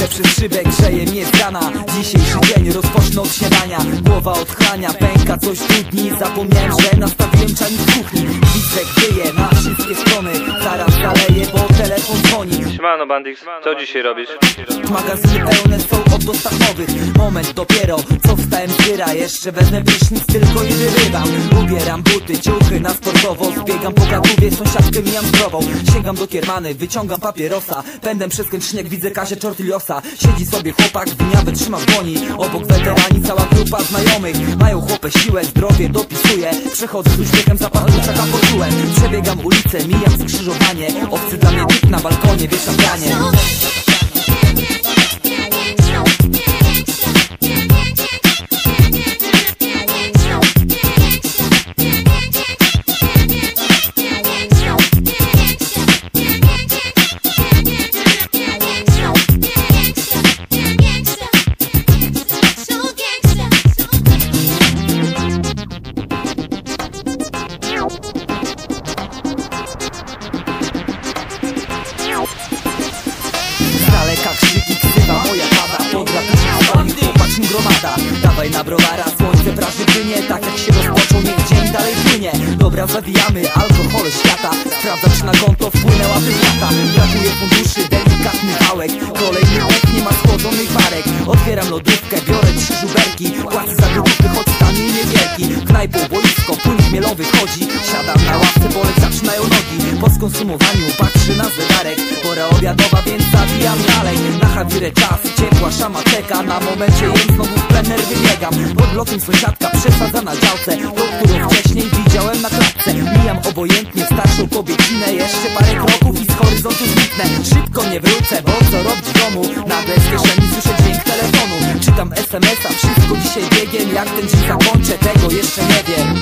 przez szybę grzeje mnie z rana. Dzisiejszy dzień rozpocznę od śniadania. Głowa odchrania, pęka coś trudni. Zapomniałem, że nastawiłem czajnik w kuchni. Widzek wyje na wszystkie strony. Zaraz zaleję, bo telefon dzwoni. Siemano Bandix, co dzisiaj robisz? Magazyny pełne są od dostaw nowych. Moment dopiero, co wstałem z biura. Jeszcze wezmę prysznic, tylko i wyrywam. Ubieram buty, ciuchy na sportowo. Zbiegam po Krakowie, sąsiadkę mijam zdrową. Sięgam do kiermany, wyciągam papierosa. Pędem przez Kętrzyniak, widzę Kasię Czortiliosa. Siedzi sobie chłopak, dniawę trzyma w dłoni. Obok weterani, cała grupa znajomych. Mają chłopę siłę, zdrowie dopisuje. Przechodzę z uśmiechem, zapach czeka poczułem. Przebiegam ulicę, mijam skrzyżowanie. Obcy dla mnie typ na balkonie, wiesza pranie. Krzyki, ksywa, moja pada. Pod ratuszem stoi chłopaczym gromada. Dawaj na browara, słońce praży płynie. Tak jak się rozpoczął, niech dzień dalej płynie. Dobra, zawijamy alkohol świata. Sprawdzam, czy na konto wpłynęła wypłata. Brakuje funduszy, delikatny wałek. Kolejny łeb, nie ma schłodzonych warek. Otwieram lodówkę, biorę 3 żuberki. Płacę za gotówkę, choć stan jej niewielki. Knajpą, boisko, płyn chmielowy chodzi. Siadam na ławce, boleć zaczynają nogi. Po skonsumowaniu patrzy na zegarek. Pora obiadowa, więc zawijam dalej. Na Hawirę czas, ciepła szama czeka. Na momencie jem, znowu w plener wybiegam. Pod blokiem sąsiadka przesadza na działce. To, którą wcześniej widziałem na klatce. Mijam obojętnie starszą kobiecinę. Jeszcze parę kroków i z horyzontu zniknę. Szybko nie wrócę, bo co robić w domu? Nagle z kieszeni słyszę dźwięk telefonu. Czytam SMS-a, wszystko dzisiaj biegiem. Jak ten dzień zakończę, tego jeszcze nie wiem.